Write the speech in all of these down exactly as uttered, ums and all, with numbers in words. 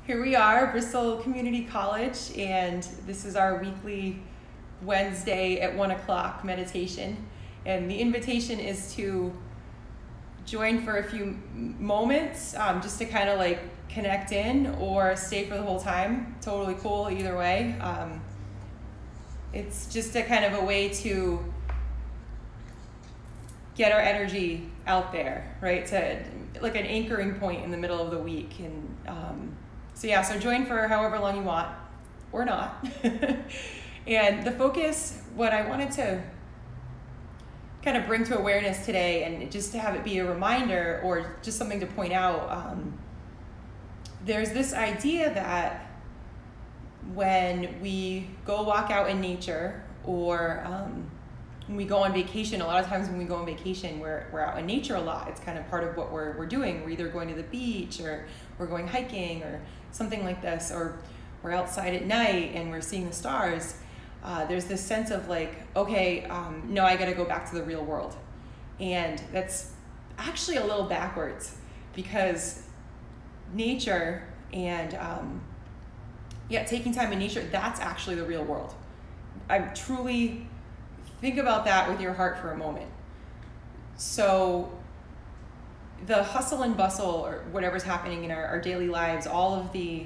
Here we are, Bristol Community College, and this is our weekly Wednesday at one o'clock meditation. And the invitation is to join for a few moments, um, just to kind of like connect in, or stay for the whole time. Totally cool either way. Um, it's just a kind of a way to get our energy out there, right? To like an anchoring point in the middle of the week. And um, so yeah, so join for however long you want, or not. And the focus, what I wanted to kind of bring to awareness today, and just to have it be a reminder or just something to point out, um, there's this idea that when we go walk out in nature, or um, when we go on vacation, a lot of times when we go on vacation, we're, we're out in nature a lot. It's kind of part of what we're, we're doing. We're either going to the beach, or we're going hiking, or something like this, or we're outside at night and we're seeing the stars. Uh, there's this sense of like, okay, um, no, I gotta go back to the real world. And that's actually a little backwards, because nature and um, yeah, taking time in nature, that's actually the real world. I truly think about that with your heart for a moment. So the hustle and bustle, or whatever's happening in our, our daily lives, all of the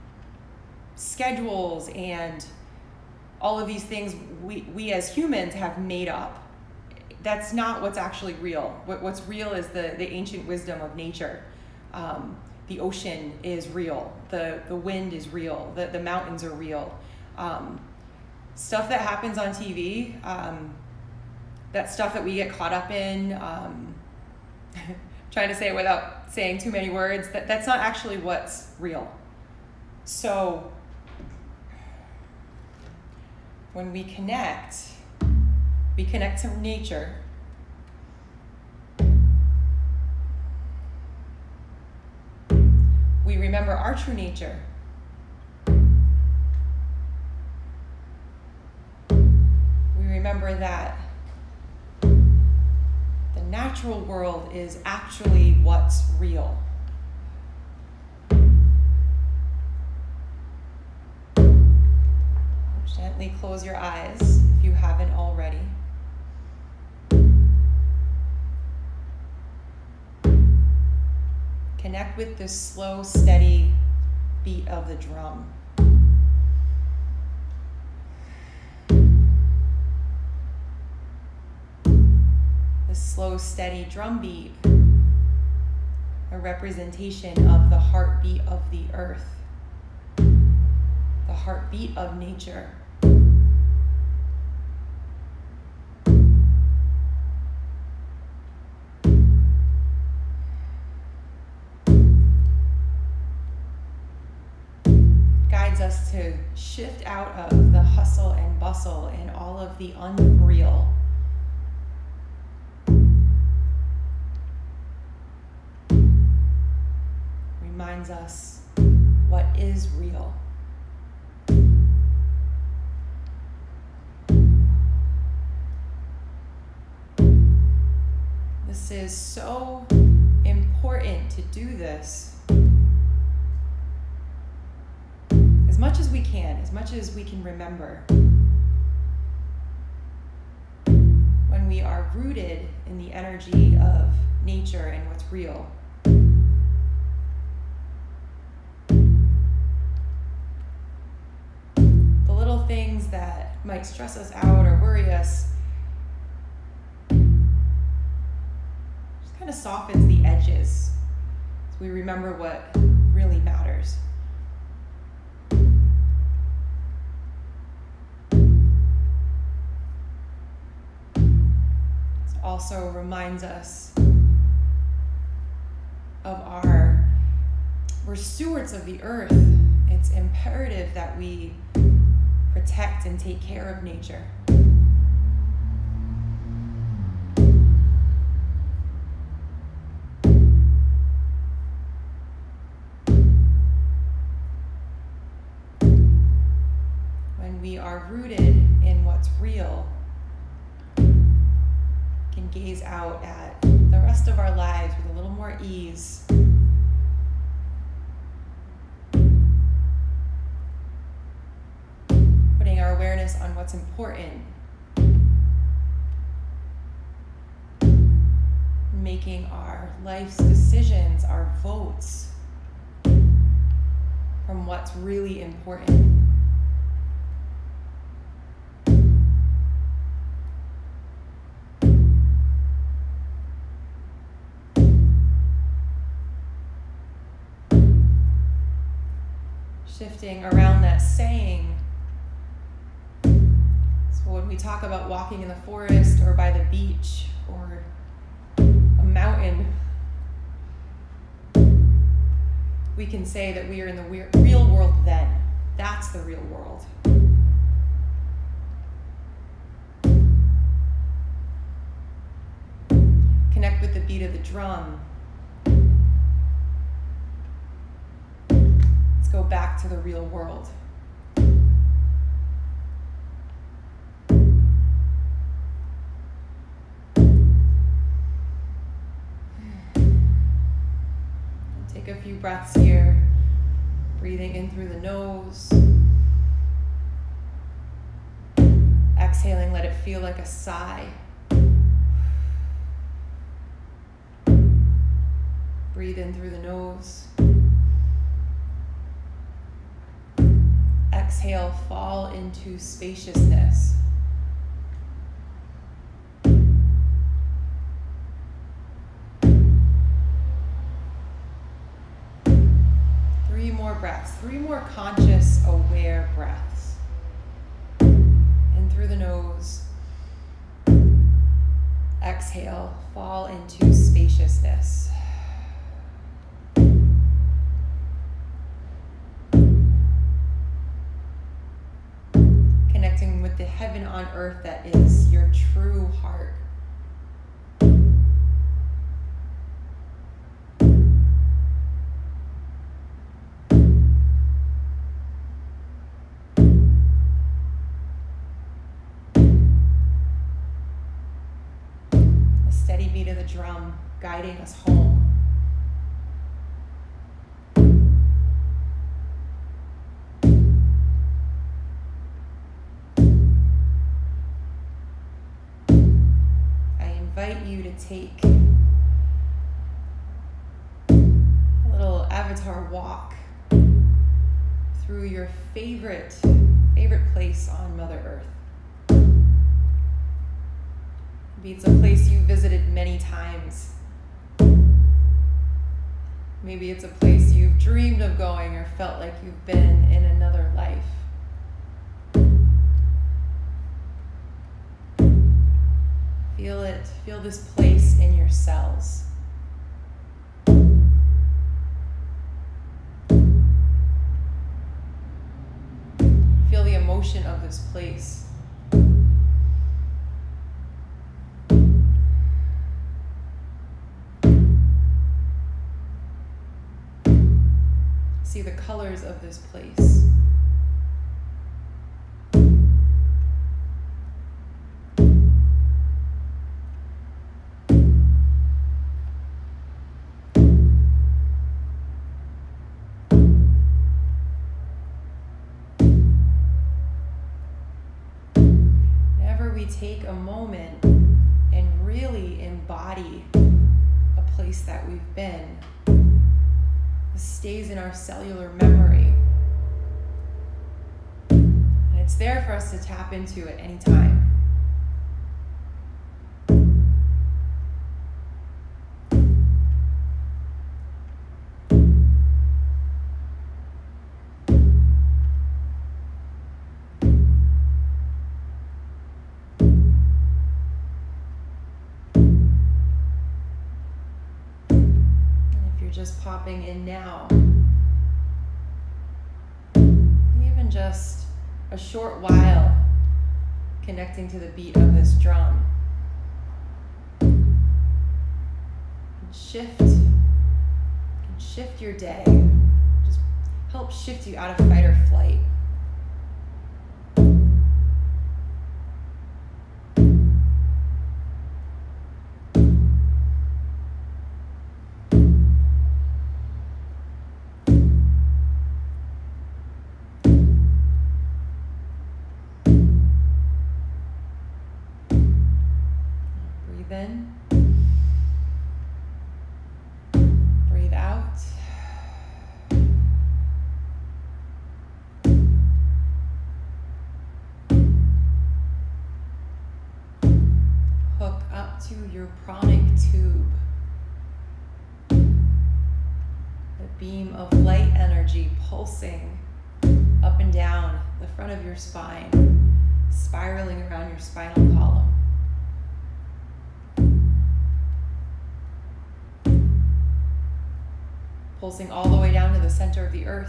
schedules and all of these things we, we as humans have made up, that's not what's actually real. What, what's real is the, the ancient wisdom of nature. Um, the ocean is real. The, the wind is real. The, the mountains are real. Um, stuff that happens on T V, um, that stuff that we get caught up in, um, trying to say it without saying too many words, that, that's not actually what's real. So when we connect, we connect to nature. We remember our true nature. We remember that the natural world is actually what's real. Gently close your eyes if you haven't already. Connect with this slow, steady beat of the drum. The slow, steady drum beat, a representation of the heartbeat of the earth, the heartbeat of nature. Guides us to shift out of the hustle and bustle and all of the unreal. Reminds us what is real. This is so important to do this as much as we can, as much as we can remember. When we are rooted in the energy of nature and what's real. The little things that might stress us out or worry us just kind of softens the edges as we remember what really matters. Also reminds us of our, we're stewards of the earth. It's imperative that we protect and take care of nature. When we are rooted in what's real, can gaze out at the rest of our lives with a little more ease. awareness on what's important. Making our life's decisions, our votes, from what's really important. Shifting around that saying. So when we talk about walking in the forest or by the beach or a mountain, we can say that we are in the real world then. That's the real world. Connect with the beat of the drum. Let's go back to the real world. Take a few breaths here, breathing in through the nose. Exhaling, let it feel like a sigh. Breathe in through the nose. Exhale, fall into spaciousness. Three more breaths, three more conscious, aware breaths. In through the nose. Exhale, fall into spaciousness. Connecting with the heaven on earth that is your true heart. Steady beat of the drum guiding us home. I invite you to take a little avatar walk through your favorite, favorite place on Mother Earth. Maybe it's a place you visited many times. Maybe it's a place you've dreamed of going or felt like you've been in another life. Feel it, feel this place in your cells. Feel the emotion of this place. See the colors of this place. Whenever we take a moment and really embody a place that we've been, stays in our cellular memory. And it's there for us to tap into at any time. Just popping in now. Even just a short while connecting to the beat of this drum. Shift, can shift your day. Just help shift you out of fight or flight. your pranic tube, a beam of light energy pulsing up and down the front of your spine, spiraling around your spinal column. Pulsing all the way down to the center of the earth.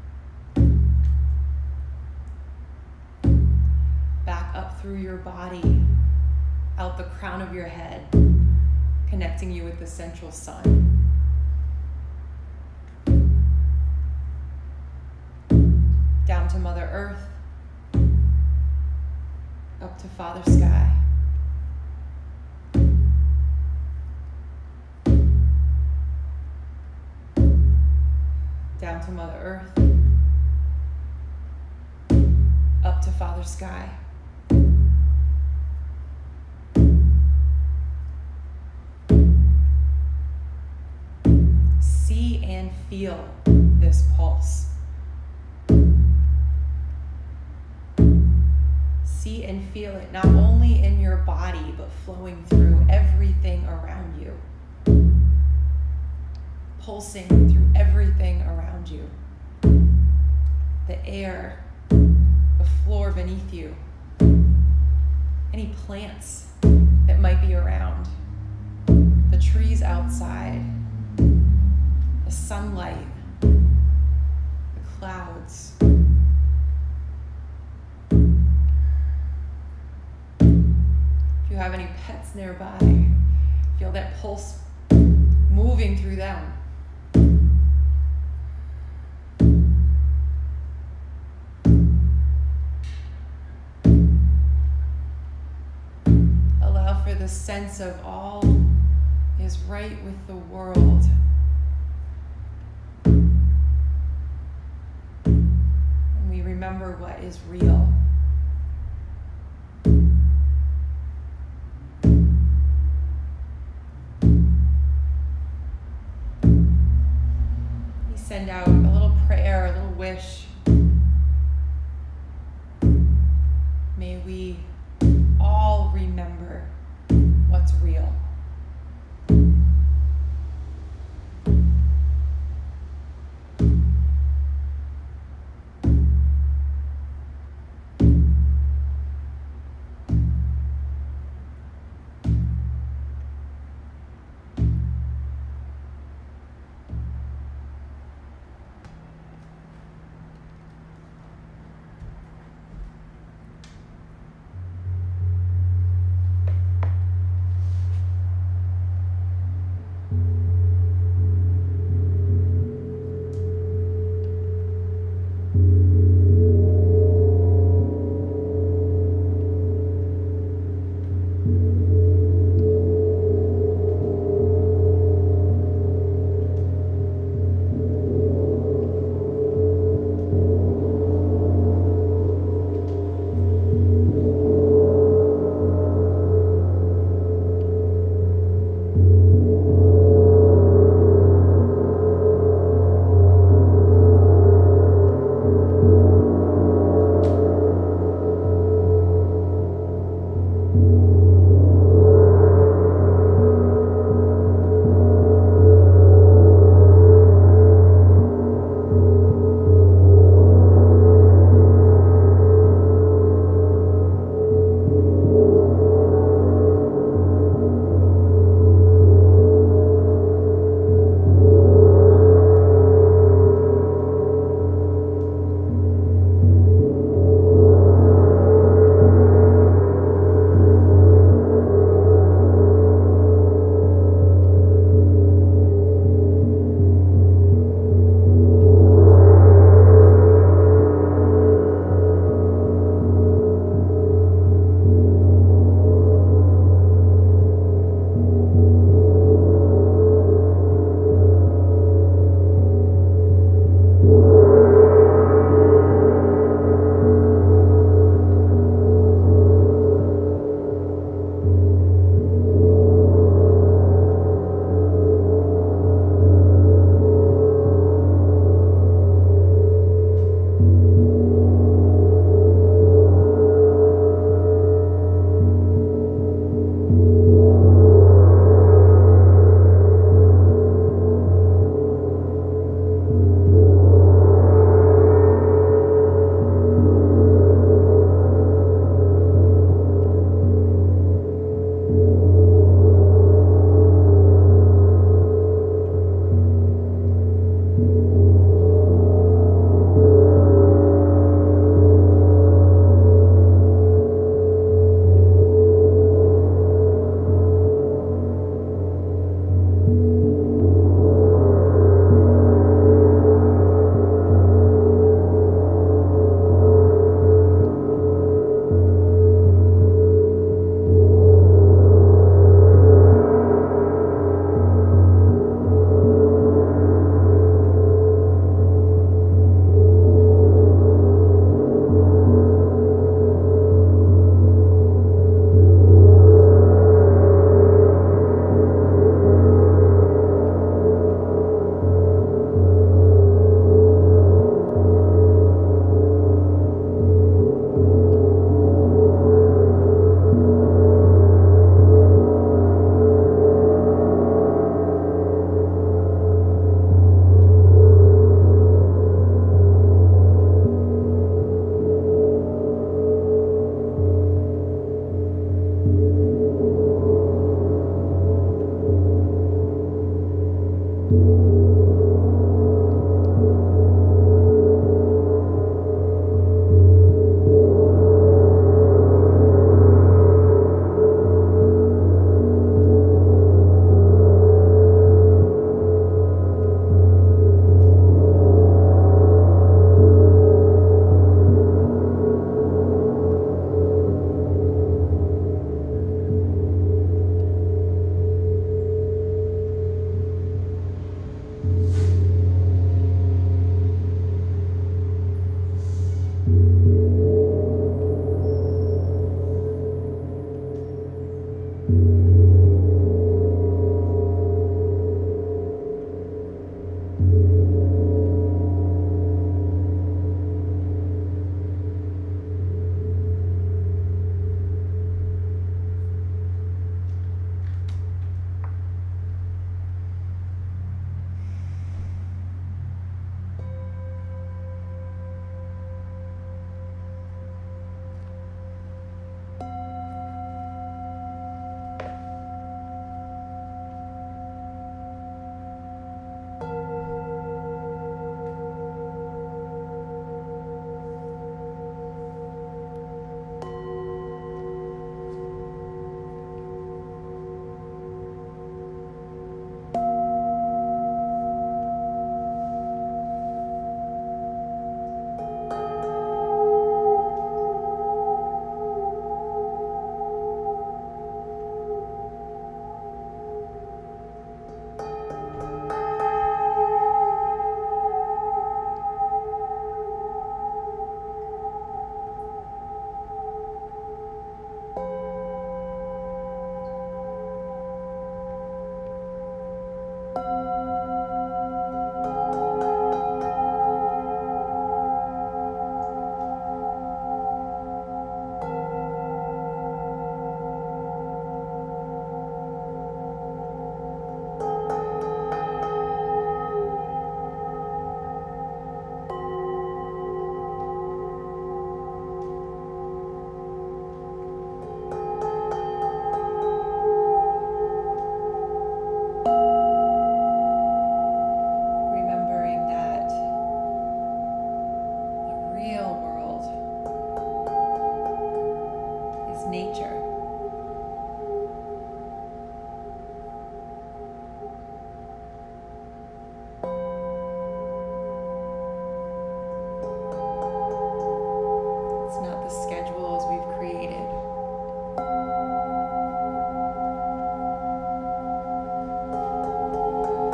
Back up through your body, out the crown of your head, connecting you with the central sun. Down to Mother Earth, up to Father Sky. Down to Mother Earth, up to Father Sky. See and feel this pulse. See and feel it not only in your body, but flowing through everything around you. Pulsing through everything around you. The air, the floor beneath you, any plants that might be around, the trees outside, the sunlight, the clouds. If you have any pets nearby, feel that pulse moving through them. Allow for the sense of all is right with the world. And we remember what is real. We send out a little prayer, a little wish. May we all remember what's real. real world is nature. It's not the schedules we've created.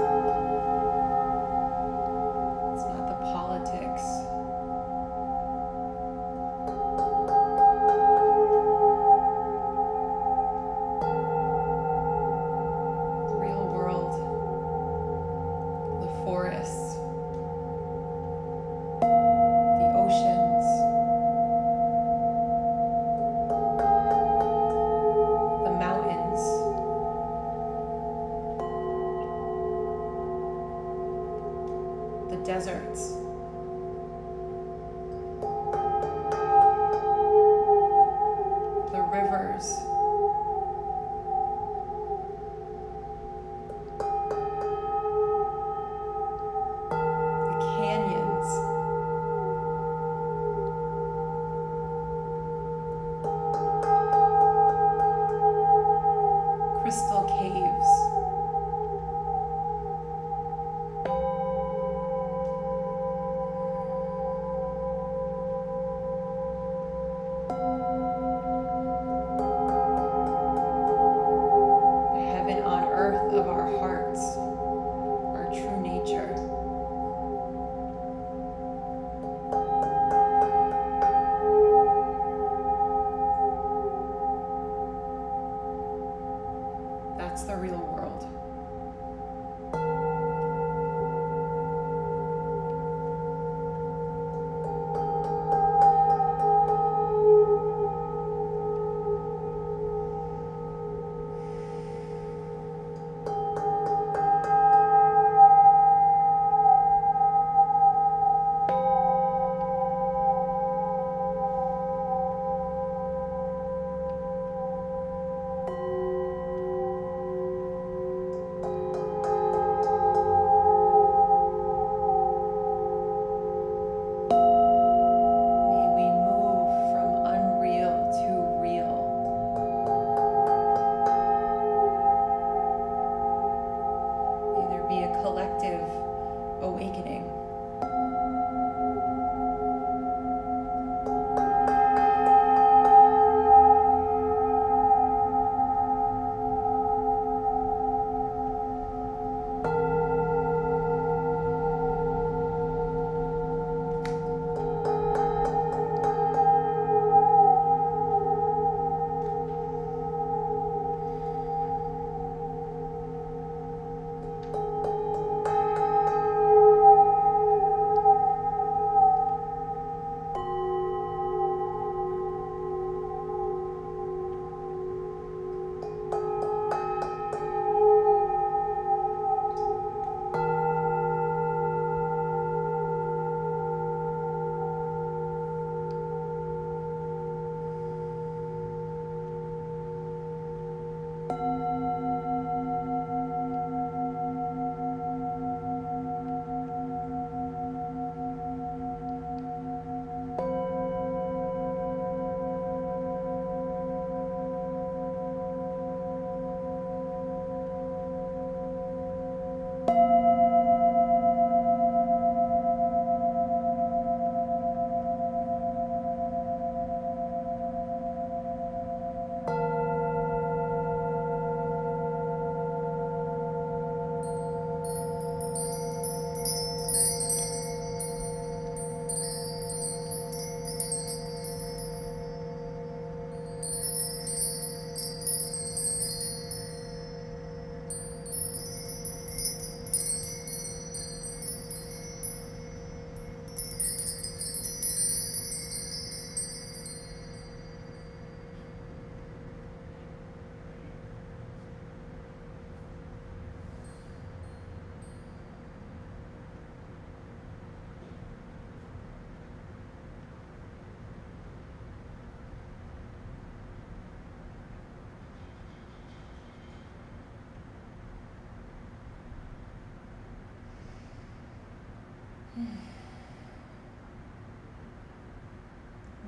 It's not the politics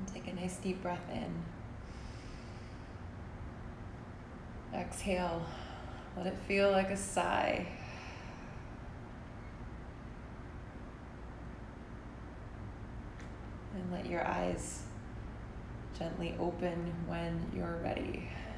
Take a nice deep breath in. Exhale. Let it feel like a sigh. And let your eyes gently open when you're ready.